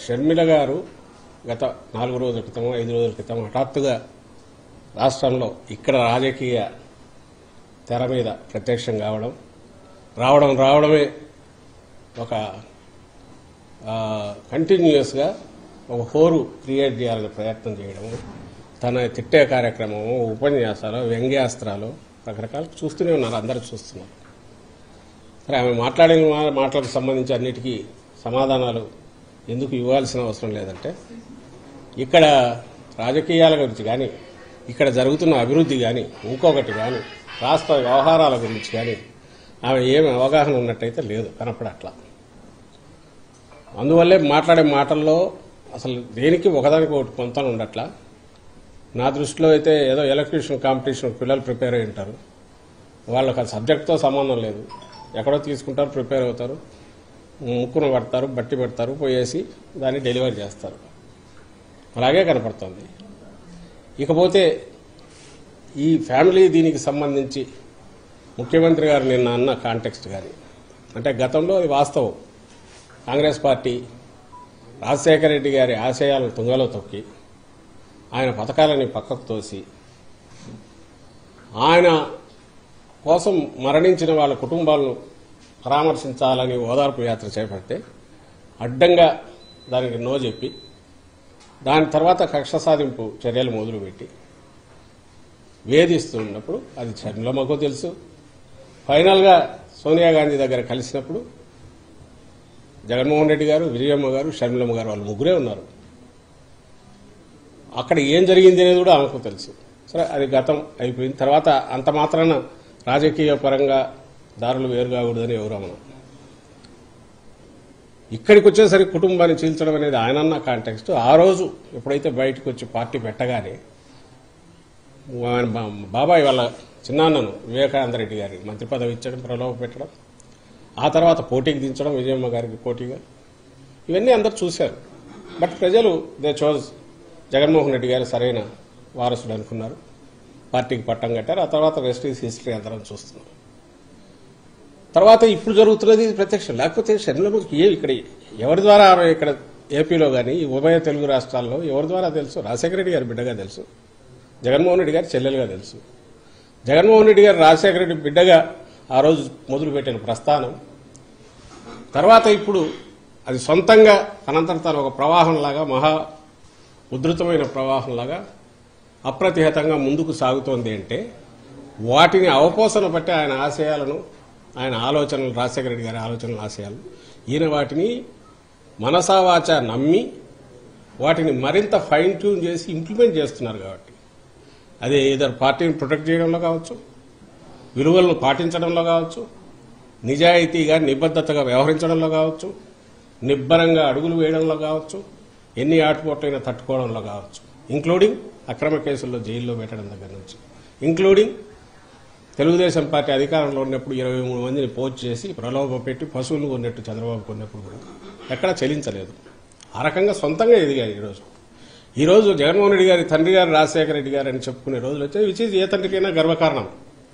షర్మిల గారు గత 4 రోజుల క్రితం 5 రోజుల క్రితం హఠాత్తుగా రాష్ట్రంలో ఇక్కడ రాజకీయ తెర మీద ప్రత్యక్షం రావడమే ఒక కంటిన్యూస్గా ఒక హోరు క్రియేట్ చేయాలని ప్రయత్నం చేయడము, తన తిట్టే కార్యక్రమము, ఉపన్యాసాలు, వ్యంగ్యాస్త్రాలు రకరకాలు చూస్తూనే ఉన్నారు, అందరూ చూస్తున్నారు. సరే, ఆమె మాట్లాడిన మాటలకు సంబంధించి అన్నిటికీ సమాధానాలు ఎందుకు ఇవ్వాల్సిన అవసరం లేదంటే, ఇక్కడ రాజకీయాల గురించి కానీ, ఇక్కడ జరుగుతున్న అభివృద్ధి కానీ, ఇంకొకటి కానీ, రాష్ట్ర వ్యవహారాల గురించి కానీ ఆమె ఏమి అవగాహన ఉన్నట్టయితే లేదు, కనపడట్లా. అందువల్లే మాట్లాడే మాటల్లో అసలు దేనికి ఒకదానికి ఒకటి పొంతన ఉండట్లా. నా దృష్టిలో అయితే ఏదో ఎలక్ట్రీషియన్ కాంపిటీషన్ పిల్లలు ప్రిపేర్ అయి ఉంటారు, వాళ్ళకి ఆ సబ్జెక్ట్తో సంబంధం లేదు, ఎక్కడో తీసుకుంటారు, ప్రిపేర్ అవుతారు, ముక్కును పడతారు, బట్టి పెడతారు, పోయేసి దాన్ని డెలివరీ చేస్తారు. అలాగే కనపడుతుంది. ఇకపోతే ఈ ఫ్యామిలీ దీనికి సంబంధించి ముఖ్యమంత్రి గారు నిన్న అన్న కాంటెక్స్ట్ కానీ, అంటే గతంలో అది వాస్తవం, కాంగ్రెస్ పార్టీ రాజశేఖర రెడ్డి గారి ఆశయాలను తుంగలో తొక్కి ఆయన పథకాలని పక్కకు తోసి ఆయన కోసం మరణించిన వాళ్ళ కుటుంబాలను పరామర్శించాలని ఓదార్పు యాత్ర చేపడితే అడ్డంగా దానికి నో చెప్పి దాని తర్వాత కక్ష సాధింపు చర్యలు మొదలుపెట్టి వేధిస్తున్నప్పుడు అది షర్మిలమ్మకు తెలుసు. ఫైనల్గా సోనియా గాంధీ దగ్గర కలిసినప్పుడు జగన్మోహన్ రెడ్డి గారు, విజయమ్మ గారు, షర్మిలమ్మ గారు వాళ్ళు ముగ్గురే ఉన్నారు. అక్కడ ఏం జరిగింది అనేది కూడా ఆమెకు తెలుసు. సరే, అది గతం అయిపోయింది. తర్వాత అంత మాత్రాన రాజకీయ పరంగా దారులు వేరు కాకూడదని ఎవరమ్మను. ఇక్కడికి వచ్చేసరికి కుటుంబాన్ని చీల్చడం అనేది ఆయనన్న కాంటెక్స్ట్. ఆ రోజు ఎప్పుడైతే బయటకు వచ్చి పార్టీ పెట్టగానే బాబాయ్ వాళ్ళ చిన్నాన్నను వివేకానంద రెడ్డి గారికి మంత్రి పదవి ఇచ్చడం, ప్రలోభ పెట్టడం, ఆ తర్వాత పోటీకి దించడం విజయమ్మ గారికి పోటీగా, ఇవన్నీ అందరు చూశారు. బట్ ప్రజలు దే చోజ్ జగన్మోహన్ రెడ్డి గారు సరైన వారసుడు అనుకున్నారు, పార్టీకి పట్టం కట్టారు. ఆ తర్వాత రెస్ట్ ఈజ్ హిస్టరీ అందరం చూస్తున్నాం. తర్వాత ఇప్పుడు జరుగుతున్నది ప్రత్యక్షం. లేకపోతే షర్మిలమ్మకి ఇక్కడ ఎవరి ద్వారా ఇక్కడ ఏపీలో కానీ ఉభయ తెలుగు రాష్ట్రాల్లో ఎవరి ద్వారా తెలుసు? రాజశేఖర రెడ్డి గారి బిడ్డగా తెలుసు, జగన్మోహన్ రెడ్డి గారి చెల్లెలుగా తెలుసు. జగన్మోహన్ రెడ్డి గారు రాజశేఖర రెడ్డి బిడ్డగా ఆ రోజు మొదలుపెట్టిన ప్రస్థానం తర్వాత ఇప్పుడు అది సొంతంగా తనంతట తాను ఒక ప్రవాహంలాగా, మహా ఉధృతమైన ప్రవాహంలాగా అప్రతిహతంగా ముందుకు సాగుతోంది. అంటే వాటిని అవపోసన బట్టి ఆయన ఆశయాలను, ఆయన ఆలోచనలు, రాజశేఖర రెడ్డి గారి ఆలోచనలు, ఆశయాలు, ఈయన వాటిని మనసావాచ నమ్మి వాటిని మరింత ఫైన్ ట్యూన్ చేసి ఇంప్లిమెంట్ చేస్తున్నారు. కాబట్టి అదే ఏదైనా పార్టీని ప్రొటెక్ట్ చేయడంలో కావచ్చు, విలువలను పాటించడంలో కావచ్చు, నిజాయితీగా నిబద్ధతగా వ్యవహరించడంలో కావచ్చు, నిబ్బరంగా అడుగులు వేయడంలో కావచ్చు, ఎన్ని ఆటుపోట్లైనా తట్టుకోవడంలో కావచ్చు, ఇంక్లూడింగ్ అక్రమ కేసుల్లో జైల్లో పెట్టడం దగ్గర నుంచి, ఇంక్లూడింగ్ తెలుగుదేశం పార్టీ అధికారంలో ఉన్నప్పుడు 23 మందిని పోస్ట్ చేసి ప్రలోభ పెట్టి పశువులు కొన్నట్టు చంద్రబాబు కొన్నప్పుడు కూడా ఎక్కడా చెల్లించలేదు. ఆ రకంగా సొంతంగా ఎదిగారు. ఈరోజు జగన్మోహన్ రెడ్డి గారి తండ్రి గారు రాజశేఖర రెడ్డి గారు అని చెప్పుకునే రోజులు వచ్చాయి, విచ్ ఈజ్ ఏ తండ్రికైనా గర్వకారణం.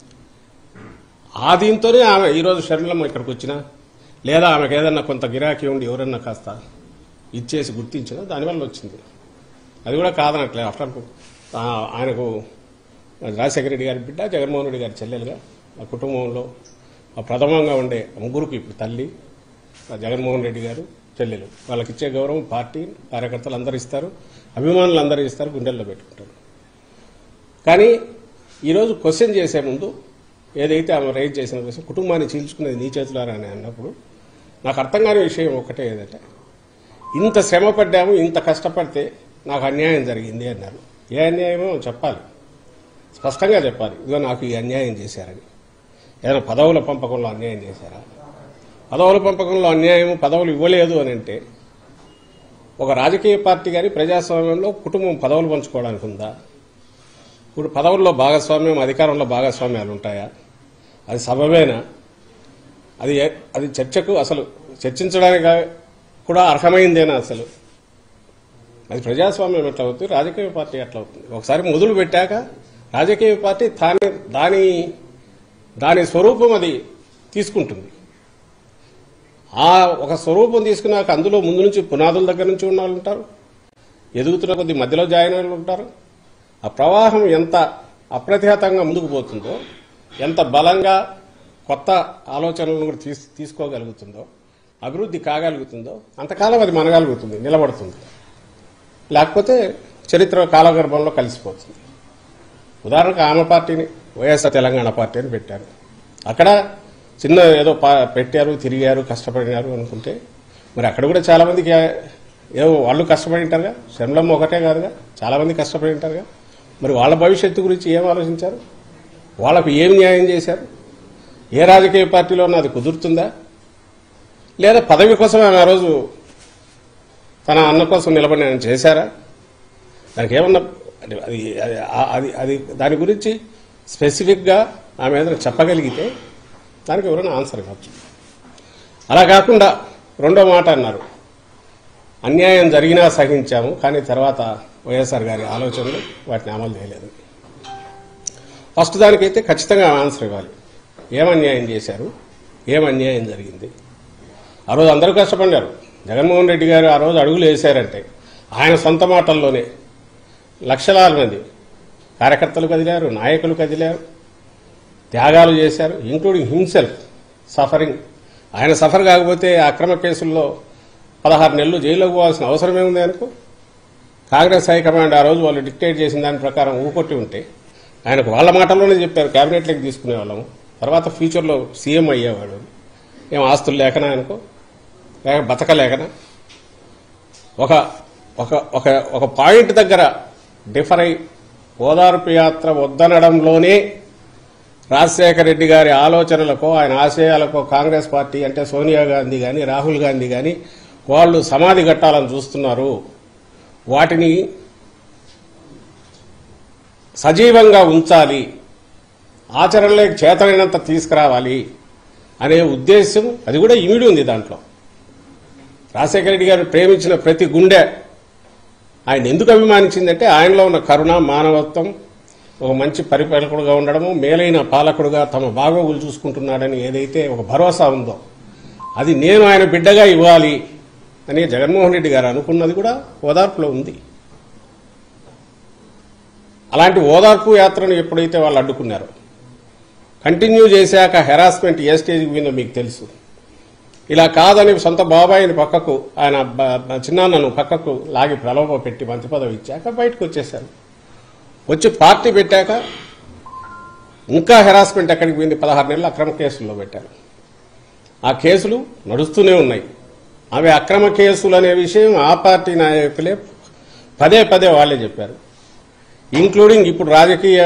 ఆ దీంతోనే ఆమె ఈరోజు షర్మిలమ్మ ఇక్కడికి వచ్చినా, లేదా ఆమెకు ఏదన్నా కొంత గిరాకీ ఉండి ఎవరన్నా కాస్త ఇచ్చేసి గుర్తించినా దానివల్ల వచ్చింది. అది కూడా కాదనట్లేదు. ఆఫ్టర్ ఆయనకు రాజశేఖర రెడ్డి గారి బిడ్డ, జగన్మోహన్ రెడ్డి గారి చెల్లెలుగా ఆ కుటుంబంలో ప్రథమంగా ఉండే ముగ్గురికి ఇప్పుడు తల్లి జగన్మోహన్ రెడ్డి గారు, చెల్లెలు, వాళ్ళకి ఇచ్చే గౌరవం పార్టీ కార్యకర్తలు అందరూ ఇస్తారు, అభిమానులు అందరూ ఇస్తారు, గుండెల్లో పెట్టుకుంటారు. కానీ ఈరోజు క్వశ్చన్ చేసే ముందు ఏదైతే ఆమె రైజ్ చేసిన క్వశ్చన్, కుటుంబాన్ని చీల్చుకునేది నీ చేతులారా అని అన్నప్పుడు నాకు అర్థం కాని విషయం ఒకటే, ఏదంటే ఇంత శ్రమ పడ్డాము, ఇంత కష్టపడితే నాకు అన్యాయం జరిగింది అన్నారు. ఏ అన్యాయమో చెప్పాలి, స్పష్టంగా చెప్పాలి. ఇదిగో నాకు ఈ అన్యాయం చేశారని. ఏదైనా పదవుల పంపకంలో అన్యాయం చేశారా? పదవుల పంపకంలో అన్యాయం, పదవులు ఇవ్వలేదు అని అంటే ఒక రాజకీయ పార్టీ కానీ ప్రజాస్వామ్యంలో కుటుంబం పదవులు పంచుకోవడానికి ఉందా? ఇప్పుడు పదవుల్లో భాగస్వామ్యం, అధికారంలో భాగస్వామ్యాలు ఉంటాయా? అది సబబేనా? అది చర్చకు అసలు చర్చించడానికి కూడా అర్హమైందేనా? అసలు అది ప్రజాస్వామ్యం ఎట్లా అవుతుంది, రాజకీయ పార్టీ ఎట్లా అవుతుంది? ఒకసారి మొదలు పెట్టాక రాజకీయ పార్టీ దాని స్వరూపం అది తీసుకుంటుంది. ఆ ఒక స్వరూపం తీసుకున్నాక అందులో ముందు నుంచి పునాదుల దగ్గర నుంచి ఉన్న వాళ్ళు ఉంటారు, ఎదుగుతున్న కొద్ది మధ్యలో జాయిన్ వాళ్ళు ఉంటారు. ఆ ప్రవాహం ఎంత అప్రతిహతంగా ముందుకు పోతుందో, ఎంత బలంగా కొత్త ఆలోచనలను కూడా తీసుకోగలుగుతుందో, అభివృద్ధి కాగలుగుతుందో అంతకాలం అది మనగలుగుతుంది, నిలబడుతుంది. లేకపోతే చరిత్ర కాలగర్భంలో కలిసిపోతుంది. ఉదాహరణకు ఆమె పార్టీని వైఎస్ఆర్ తెలంగాణ పార్టీ అని పెట్టారు. అక్కడ చిన్న ఏదో పెట్టారు, తిరిగారు, కష్టపడినారు అనుకుంటే మరి అక్కడ కూడా చాలా మందికి ఏదో వాళ్ళు కష్టపడి ఉంటారుగా. శర్మలమ్మ ఒకటే కాదుగా, చాలా మంది కష్టపడి ఉంటారుగా. మరి వాళ్ళ భవిష్యత్తు గురించి ఏం ఆలోచించారు? వాళ్లకు ఏం న్యాయం చేశారు? ఏ రాజకీయ పార్టీలో అది కుదురుతుందా? లేదా పదవి కోసం ఆమె ఆ రోజు తన అన్న కోసం నిలబడి ఆయన చేశారా? దానికి ఏమన్నా అది దాని గురించి స్పెసిఫిక్గా ఆమె ఏదైనా చెప్పగలిగితే దానికి ఎవరైనా ఆన్సర్ ఇవ్వచ్చు. అలా కాకుండా రెండో మాట అన్నారు, అన్యాయం జరిగినా సహించాము, కానీ తర్వాత వైఎస్ఆర్ గారి ఆలోచనలు వాటిని అమలు చేయలేదు. ఫస్ట్ దానికైతే ఖచ్చితంగా ఆన్సర్ ఇవ్వాలి. ఏం అన్యాయం చేశారు, ఏం అన్యాయం జరిగింది? ఆ రోజు అందరూ కష్టపడ్డారు. జగన్మోహన్ రెడ్డి గారు ఆ రోజు అడుగులు వేశారంటే ఆయన సొంత మాటల్లోనే లక్షలాది మంది కార్యకర్తలు కదిలారు, నాయకులు కదిలారు, త్యాగాలు చేశారు, ఇంక్లూడింగ్ హిమ్సెల్ఫ్ సఫరింగ్. ఆయన సఫర్ కాకపోతే అక్రమ కేసుల్లో 16 నెలలు జైల్లోకి పోవాల్సిన అవసరమే ఉంది అనుకో. కాంగ్రెస్ హైకమాండ్ ఆ రోజు వాళ్ళు డిక్టేట్ చేసిన దాని ప్రకారం ఊకొట్టి ఉంటే ఆయనకు వాళ్ళ మాటల్లోనే చెప్పారు క్యాబినెట్లోకి తీసుకునే వాళ్ళము, తర్వాత ఫ్యూచర్లో సీఎం అయ్యేవాడు. ఏం ఆస్తులు లేకనా అనుకో, లేక బతకలేకనా? ఒక ఒక ఒక ఒక పాయింట్ దగ్గర డిఫర్ అయి ఓదార్పు యాత్ర వద్దనడంలోనే రాజశేఖర రెడ్డి గారి ఆలోచనలకో ఆయన ఆశయాలకో కాంగ్రెస్ పార్టీ అంటే సోనియా గాంధీ కానీ రాహుల్ గాంధీ కానీ వాళ్ళు సమాధి కట్టాలని చూస్తున్నారు. వాటిని సజీవంగా ఉంచాలి, ఆచరణలోకి చేతనైనంత తీసుకురావాలి అనే ఉద్దేశం అది కూడా ఇమిడి ఉంది దాంట్లో. రాజశేఖర రెడ్డి గారు ప్రేమించిన ప్రతి గుండె ఆయన ఎందుకు అభిమానించిందంటే ఆయనలో ఉన్న కరుణ, మానవత్వం, ఒక మంచి పరిపాలకుడుగా ఉండడము, మేలైన పాలకుడుగా తమ బాగోగులు చూసుకుంటున్నాడని ఏదైతే ఒక భరోసా ఉందో అది నేను ఆయన బిడ్డగా ఇవ్వాలి అని జగన్మోహన్ రెడ్డి గారు అనుకున్నది కూడా ఓదార్పులో ఉంది. అలాంటి ఓదార్పు యాత్రను ఎప్పుడైతే వాళ్ళు అడ్డుకున్నారో, కంటిన్యూ చేశాక హెరాస్మెంట్ ఏ స్టేజ్కి పోయిందో మీకు తెలుసు. ఇలా కాదని సొంత బాబాయిని పక్కకు, ఆయన చిన్నాన్నను పక్కకు లాగి ప్రలోభ పెట్టి మంత్రి పదవి ఇచ్చాక బయటకు వచ్చేశారు. వచ్చి పార్టీ పెట్టాక ఇంకా హెరాస్మెంట్ ఎక్కడికి పోయింది? 16 నెలలు అక్రమ కేసుల్లో పెట్టారు. ఆ కేసులు నడుస్తూనే ఉన్నాయి. అవి అక్రమ కేసులు అనే విషయం ఆ పార్టీ నాయకులే పదే పదే వాళ్లే చెప్పారు. ఇంక్లూడింగ్ ఇప్పుడు రాజకీయ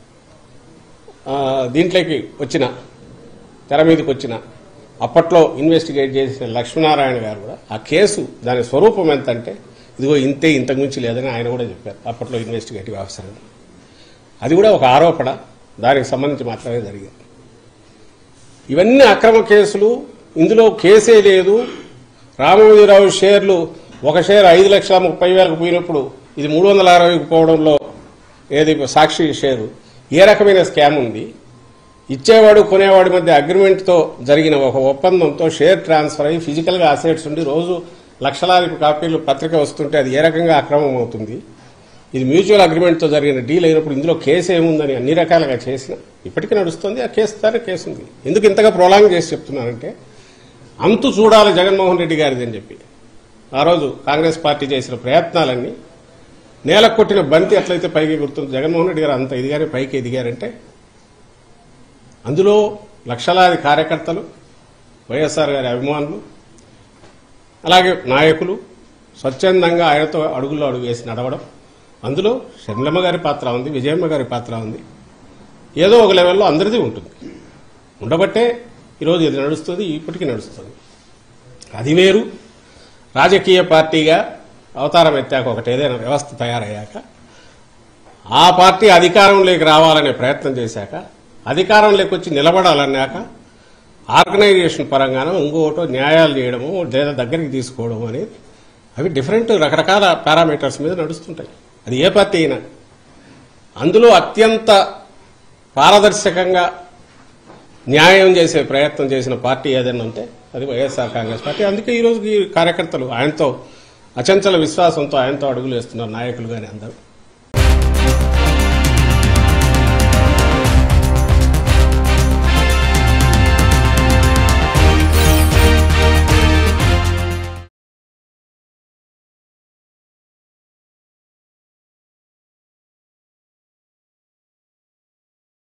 దీంట్లోకి వచ్చిన, తెర మీదకి వచ్చిన, అప్పట్లో ఇన్వెస్టిగేట్ చేసిన లక్ష్మీనారాయణ గారు కూడా ఆ కేసు దాని స్వరూపం ఎంత అంటే ఇదిగో ఇంతే, ఇంతకు మించి లేదని ఆయన కూడా చెప్పారు అప్పట్లో ఇన్వెస్టిగేటివ్ ఆఫీసర్. అది కూడా ఒక ఆరోపణ, దానికి సంబంధించి మాత్రమే జరిగింది. ఇవన్నీ అక్రమ కేసులు. ఇందులో కేసే లేదు. రామోజీరావు షేర్లు, ఒక షేర్ 5,30,000కు పోయినప్పుడు ఇది 360కు పోవడంలో ఏది సాక్షి షేరు, ఏ రకమైన స్కామ్ ఉంది? ఇచ్చేవాడు కొనేవాడి మధ్య అగ్రిమెంట్తో జరిగిన ఒక ఒప్పందంతో షేర్ ట్రాన్స్ఫర్ అయ్యి ఫిజికల్గా అసెట్స్ ఉండి రోజు లక్షలాది కాపీలు పత్రిక వస్తుంటే అది ఏ రకంగా అక్రమం అవుతుంది? ఇది మ్యూచువల్ అగ్రిమెంట్తో జరిగిన డీల్ అయినప్పుడు ఇందులో కేసు ఏముందని అన్ని రకాలుగా చేసిన ఇప్పటికీ నడుస్తుంది. ఆ కేసు ద్వారా కేసు ఉంది. ఎందుకు ఇంతగా ప్రొలాంగ్ చేసి చెప్తున్నానంటే అంతు చూడాలి జగన్మోహన్ రెడ్డి గారిది అని చెప్పి ఆ రోజు కాంగ్రెస్ పార్టీ చేసిన ప్రయత్నాలన్నీ నేలకు కొట్టిన బంతి ఎట్లయితే పైకి గుర్తుంది. జగన్మోహన్ రెడ్డి గారు అంత ఇదిగానే పైకి ఎదిగారంటే అందులో లక్షలాది కార్యకర్తలు, వైఎస్ఆర్ గారి అభిమానులు, అలాగే నాయకులు స్వచ్ఛందంగా ఆయనతో అడుగుల్లో అడుగు వేసి నడవడం, అందులో షర్మిలమ్మ గారి పాత్ర ఉంది, విజయమ్మ గారి పాత్ర ఉంది. ఏదో ఒక లెవెల్లో అందరిది ఉంటుంది. ఉండబట్టే ఈరోజు ఇది నడుస్తుంది, ఇప్పటికీ నడుస్తుంది. అది వేరు. రాజకీయ పార్టీగా అవతారం ఎత్తాక ఒకటి ఏదైనా వ్యవస్థ తయారయ్యాక ఆ పార్టీ అధికారంలోకి రావాలనే ప్రయత్నం చేశాక, అధికారంలోకి వచ్చి నిలబడాలన్నాక ఆర్గనైజేషన్ పరంగానో ఇంకోటో న్యాయాలు చేయడము లేదా దగ్గరికి తీసుకోవడం అనేది అవి డిఫరెంట్ రకరకాల పారామీటర్స్ మీద నడుస్తుంటాయి. అది ఏ పార్టీ అయినా. అందులో అత్యంత పారదర్శకంగా న్యాయం చేసే ప్రయత్నం చేసిన పార్టీ ఏదైనా ఉంటే అది వైఎస్ఆర్ కాంగ్రెస్ పార్టీ. అందుకే ఈరోజు ఈ కార్యకర్తలు ఆయనతో అచంచల విశ్వాసంతో ఆయనతో అడుగులు వేస్తున్నారు, నాయకులు కానీ అందరూ.